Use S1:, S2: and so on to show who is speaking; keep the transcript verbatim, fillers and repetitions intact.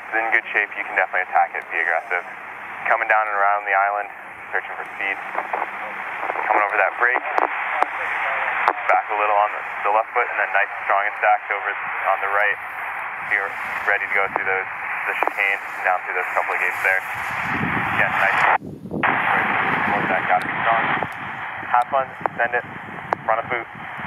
S1: it's in good shape, you can definitely attack it, be aggressive. Coming down and around the island, searching for speed. Coming over that break, back a little on the, the left foot, and then nice strong and stacked over on the right. Be ready to go through those the chicane, down through those couple of gates there. Again, nice. More that, got it strong. Have fun, send it, front of boot.